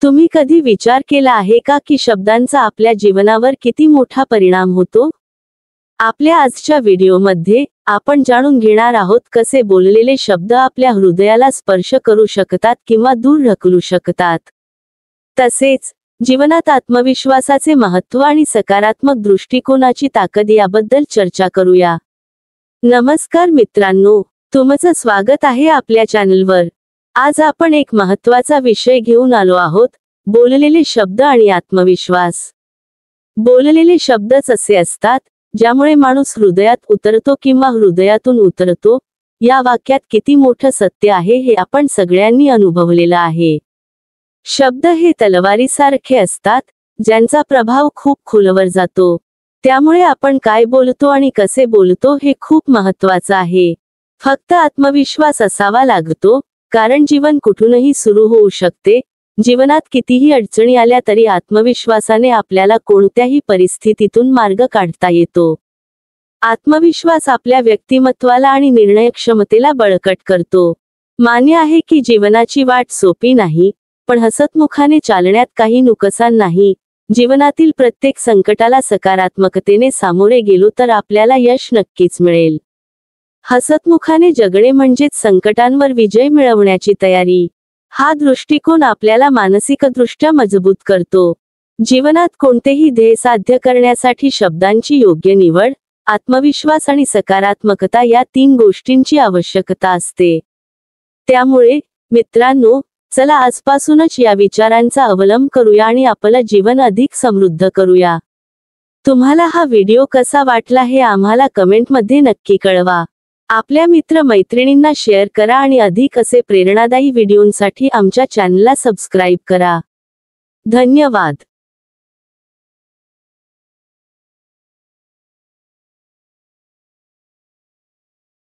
तुम्ही कधी विचार केला आहे का की शब्दांचा आपल्या जीवनावर किती मोठा परिणाम होतो? आपल्या आजच्या व्हिडिओमध्ये आपण जाणून घेणार आहोत कसे बोललेले शब्द आपल्या हृदयाला स्पर्श करू शकतात किंवा दूर ढकलू शकतात. तसेच जीवनात आत्मविश्वासाचे महत्त्व आणि सकारात्मक दृष्टिकोनाची ताकद याबद्दल चर्चा करूया. नमस्कार मित्रांनो, तुमचं स्वागत आहे आपल्या चॅनलवर. आज आपण एक महत्त्वाचा विषय घेऊन आलो आहोत, बोललेले शब्द आणि आत्मविश्वास. बोललेले शब्दच असे असतात ज्यामुळे माणूस हृदयात उतरतो किंवा हृदयातून उतरतो. या वाक्यात किती मोठं सत्य आहे हे आपण सगळ्यांनी अनुभवलेलं आहे. शब्द हे तलवारीसारखे असतात ज्यांचा प्रभाव खूप खोलवर जातो. त्यामुळे आपण काय बोलतो आणि कसे बोलतो हे खूप महत्त्वाचं आहे. फक्त आत्मविश्वास असावा लागतो, कारण जीवन कुठूनही सुरू होऊ शकते. जीवनात कितीही अडचणी आल्या तरी आत्मविश्वासाने आपल्याला कोणत्याही परिस्थितीतून मार्ग काढता येतो. आत्मविश्वास आपल्या व्यक्तिमत्वाला आणि निर्णयक्षमतेला बळकट करतो. मान्य आहे की जीवनाची वाट सोपी नाही, पण हसतमुखाने चालण्यात काही नुकसान नाही. जीवनातील प्रत्येक संकटाला सकारात्मकतेने सामोरे गेलो तर आपल्याला यश नक्कीच मिळेल. हसतमुखाने जगणे म्हणजेच संकटांवर विजय मिळवण्याची तयारी. हा दृष्टिकोन आपल्याला मानसिकदृष्ट्या मजबूत करतो. जीवनात कोणतेही ध्येय साध्य करण्यासाठी शब्दांची योग्य निवड, आत्मविश्वास आणि सकारात्मकता या 3 गोष्टींची आवश्यकता असते. त्यामुळे मित्रांनो, चला आजपासूनच या विचारांचा अवलंब करूया आणि आपलं जीवन अधिक समृद्ध करूया. तुम्हाला हा व्हिडिओ कसा वाटला हे आम्हाला कमेंटमध्ये नक्की कळवा. आपल्या मित्र-मैत्रिणींना शेअर करा आणि अधिक असे प्रेरणादायी व्हिडिओंसाठी आमच्या चॅनलला सबस्क्राईब करा. धन्यवाद.